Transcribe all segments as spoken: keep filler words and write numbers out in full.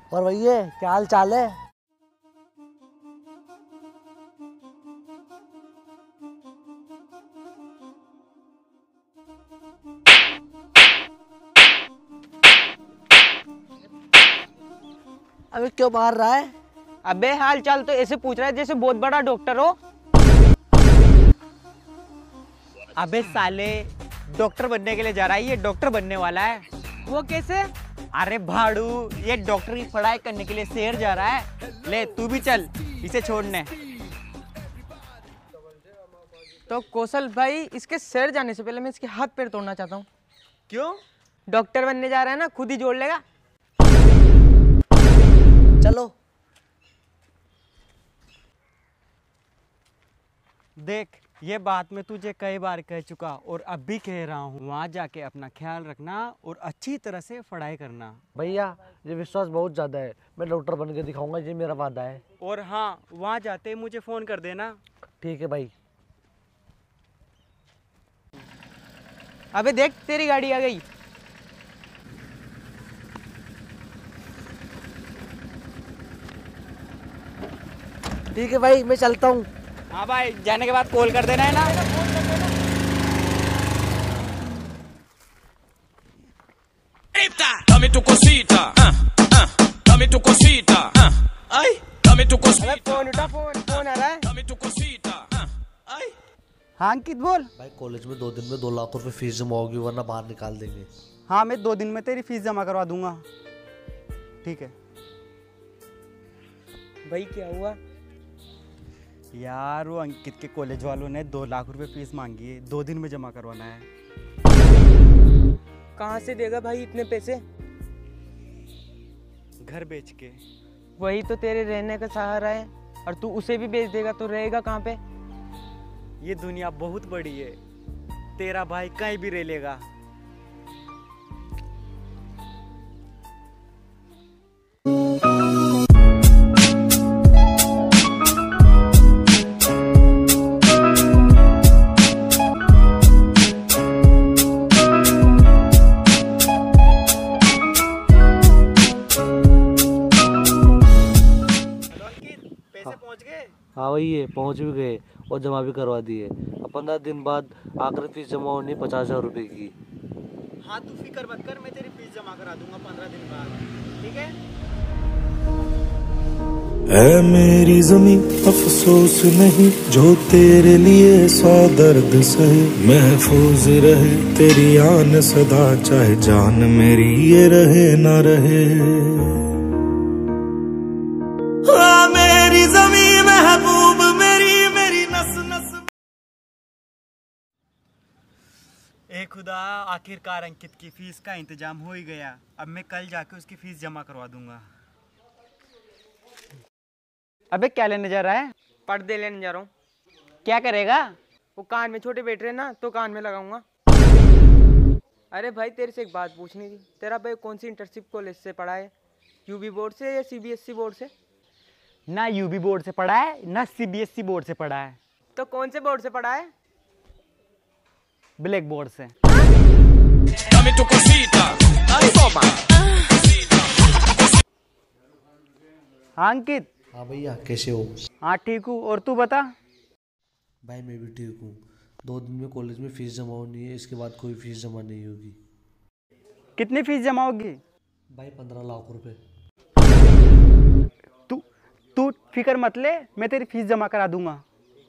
और भैया क्या हाल चाल है? अबे क्यों मार रहा है? अबे हाल चाल तो ऐसे पूछ रहा है जैसे बहुत बड़ा डॉक्टर हो। अबे साले, डॉक्टर बनने के लिए जा रहा है, ये डॉक्टर बनने वाला है। वो कैसे? अरे भाड़ू, ये डॉक्टर की पढ़ाई करने के लिए शहर जा रहा है। ले तू भी चल इसे छोड़ने। तो कौशल भाई, इसके शहर जाने से पहले मैं इसके हाथ पैर तोड़ना चाहता हूँ। क्यों? डॉक्टर बनने जा रहा है ना, खुद ही जोड़ लेगा। चलो। देख, ये बात मैं तुझे कई बार कह चुका और अब भी कह रहा हूँ, वहाँ जाके अपना ख्याल रखना और अच्छी तरह से पढ़ाई करना। भैया ये विश्वास बहुत ज्यादा है, मैं डॉक्टर बन के दिखाऊंगा, ये मेरा वादा है। और हाँ, वहाँ जाते मुझे फोन कर देना। ठीक है भाई। अबे देख, तेरी गाड़ी आ गई। ठीक है भाई, मैं चलता हूँ। हाँ भाई, जाने के बाद कॉल कर देना है ना। Dame tu cosita, ah, ah, dame tu cosita, ah, ay, dame tu cosita. अबे फोन उठा, फोन फोन आ रहा है। Dame tu cosita, ah, ay. हाँ अंकित बोल। भाई कॉलेज में दो दिन में दो लाख रुपए फीस जमा होगी, वरना बाहर निकाल देंगे। हाँ, मैं दो दिन में तेरी फीस जमा करवा दूंगा। ठीक है भाई क्या हुआ? यार, वो अंकित के कॉलेज वालों ने दो लाख रुपए फीस मांगी है, दो दिन में जमा करवाना है। कहाँ से देगा भाई इतने पैसे? घर बेच के। वही तो तेरे रहने का सहारा है, और तू उसे भी बेच देगा तो रहेगा कहाँ पे? ये दुनिया बहुत बड़ी है, तेरा भाई कहीं भी रह लेगा। हाँ भाई, ये पहुँच भी गए और जमा भी करवा दिए। अब पंद्रह दिन बाद आखिरी फीस जमा होनी है पचास हजार रुपये की। हाँ, तू फिक्र मत कर, मैं तेरी फीस जमा करा दूंगा पंद्रह दिन बाद। ठीक है? ऐ मेरी ज़मीं अफसोस नहीं, जो तेरे लिए सौ दर्द सहे, महफूज रहे तेरी आन सदा, चाहे जान मेरी ये रहे ना रहे। आ मेरी ज़मीं महबूब मेरी, मेरी नस नस। ए खुदा, आखिरकार अंकित की फीस का इंतजाम हो ही गया। अब मैं कल जाके उसकी फीस जमा करवा दूंगा। अबे क्या लेने जा रहा है? पर्दे लेने जा रहा हूँ। क्या करेगा? वो कान में छोटे बैठ रहे ना, तो कान में लगाऊंगा। अरे भाई, तेरे से एक बात पूछनी थी। तेरा भाई कौन सी इंटर्नशिप कॉलेज से पढ़ा है? यूबी बोर्ड से या सीबीएसई बोर्ड से? ना यूबी बोर्ड से पढ़ा है, ना सीबीएसई बोर्ड से पढ़ा है। तो कौन से बोर्ड से पढ़ा है? ब्लैक बोर्ड से। Dame tu cosita, ay, toma. हाँ अंकित। हाँ भैया, कैसे हो? हाँ ठीक हूँ, और तू बता? भाई मैं भी ठीक हूँ। दो दिन में कॉलेज में फीस जमा होनी है, इसके बाद कोई फीस जमा नहीं होगी। कितनी फीस जमा होगी? भाई पंद्रह लाख रुपए। तू तू फिक्र मत ले, मैं तेरी फीस जमा करा दूंगा।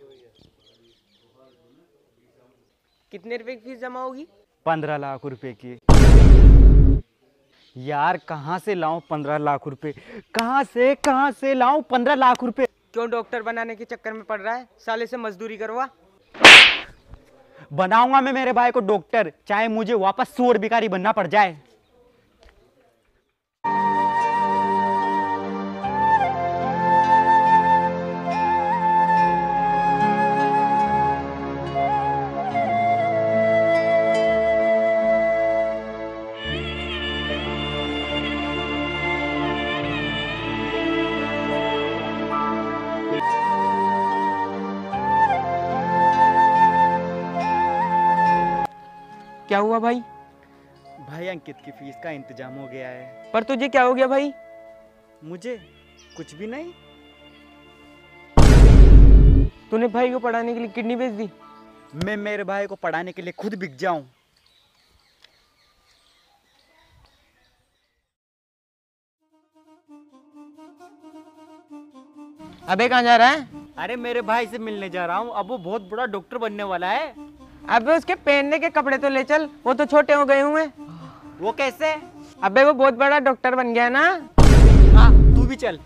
कितने रुपए की फीस जमा होगी? पंद्रह लाख रुपए की। यार, कहाँ से लाऊं पंद्रह लाख रुपए? कहाँ से कहाँ से लाऊं पंद्रह लाख रुपए? क्यों डॉक्टर बनाने के चक्कर में पड़ रहा है? साले से मजदूरी करवा। बनाऊंगा मैं मेरे भाई को डॉक्टर, चाहे मुझे वापस सूअर भिखारी बनना पड़ जाए। क्या हुआ भाई? भाई अंकित की फीस का इंतजाम हो गया है। पर तुझे क्या हो गया भाई? मुझे कुछ भी नहीं। तूने भाई को पढ़ाने के लिए किडनी बेच दी? मैं मेरे भाई को पढ़ाने के लिए खुद बिक जाऊं। अबे कहाँ जा रहा है? अरे मेरे भाई से मिलने जा रहा हूँ, अब वो बहुत बड़ा डॉक्टर बनने वाला है। अबे उसके पहनने के कपड़े तो ले चल, वो तो छोटे हो गए हुए। वो कैसे? अबे वो बहुत बड़ा डॉक्टर बन गया ना। हाँ तू भी चल।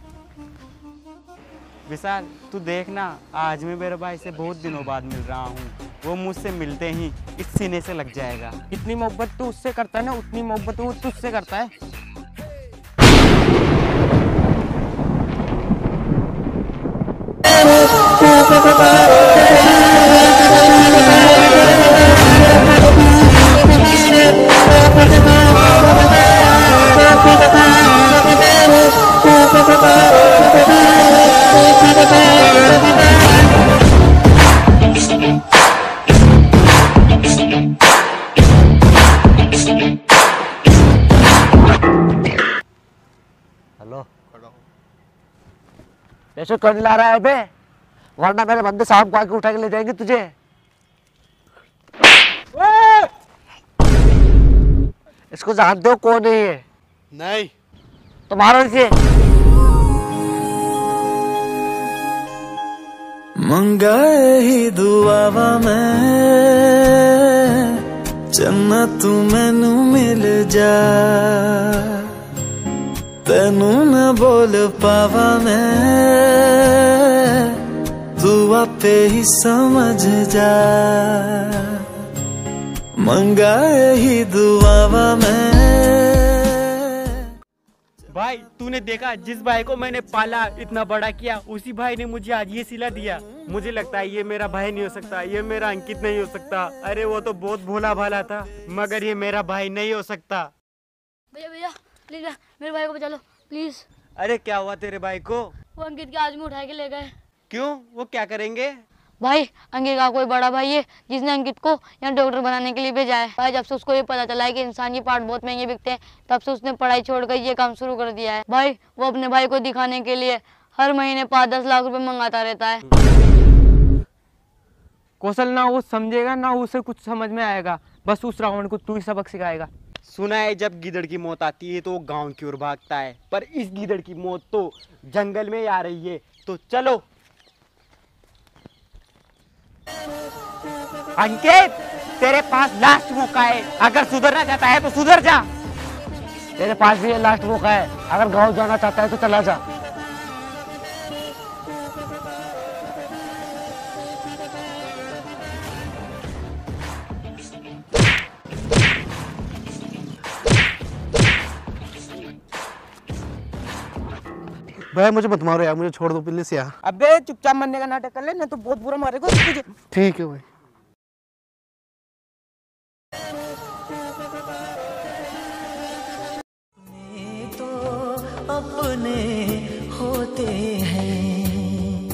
विशाल तू देखना, आज मैं मेरे भाई से बहुत दिनों बाद मिल रहा हूँ, वो मुझसे मिलते ही इस सीने से लग जाएगा। इतनी मोहब्बत तू उससे करता है ना, उतनी मोहब्बत वो तुझसे करता है। हेलो, ऐसे क्यों ला रहा है बे? वरना मेरे बंदे शाम को आके उठा के ले जाएंगे तुझे। इसको जानते हो कौन है ये? नहीं। तो मारो इसे। मंगाए ही दुआवा मैं चन्ना तू मैनू मिल जा, तेनू न बोल पावा मैं तू आपे ही समझ जा, मंगाए ही दुआवा मैं। भाई तूने देखा, जिस भाई को मैंने पाला इतना बड़ा किया, उसी भाई ने मुझे आज ये सिला दिया। मुझे लगता है ये मेरा भाई नहीं हो सकता, ये मेरा अंकित नहीं हो सकता। अरे वो तो बहुत भोला भाला था, मगर ये मेरा भाई नहीं हो सकता। भैया भैया प्लीज मेरे भाई को बचा लो प्लीज। अरे क्या हुआ तेरे भाई को? वो अंकित के आज में उठा के ले गए। क्यों, वो क्या करेंगे? भाई अंकित का कोई बड़ा भाई है जिसने अंकित को यहाँ डॉक्टर बनाने के लिए भेजा है। भाई जब से उसको ये पता चला है कि इंसान के पार्ट बहुत महंगे बिकते हैं, तब से उसने पढ़ाई छोड़कर ये काम शुरू कर दिया है। भाई वो अपने भाई को दिखाने के लिए हर महीने पाँच दस लाख रुपए मंगाता रहता है। कौशल ना वो समझेगा ना उसे कुछ समझ में आएगा, बस उस रावण को तू ही सबक सिखाएगा। सुना है जब गीदड़ की मौत आती है तो वो गांव की ओर भागता है, पर इस गीदड़ की मौत तो जंगल में ही आ रही है। तो चलो। अंकित तेरे पास लास्ट मौका है, अगर सुधरना चाहता है तो सुधर जा। तेरे पास भी ये लास्ट मौका है, अगर गाँव जाना चाहता है तो चला जा। भाई मुझे मत मारो यार, मुझे छोड़ दो प्लीज यार। अबे चुपचाप मरने का नाटक कर ले, ना तो बहुत बुरा मारेगा तुझे। ठीक है भाई। तो अपने होते हैं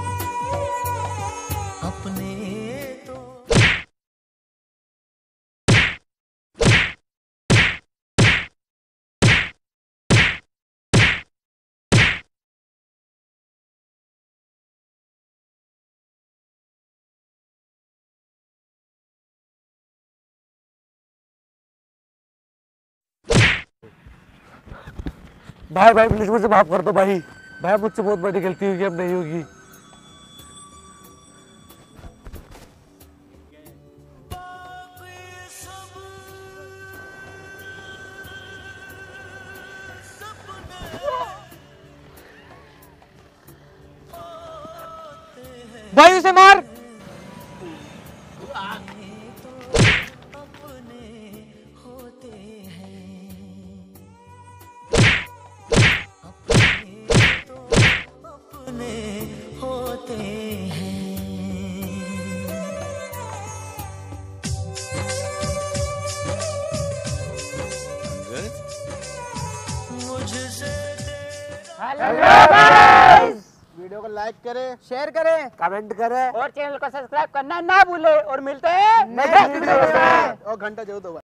अपने तो। भाई भाई प्लीज मुझे माफ कर दो भाई। भाई मुझसे बहुत बड़ी गलती हुई, अब नहीं होगी। भाई उसे मार। वीडियो को लाइक करें, शेयर करें, कमेंट करें और चैनल को सब्सक्राइब करना ना भूले, और मिलते हैं नेक्स्ट वीडियो में। और घंटा जरूर दबाएं।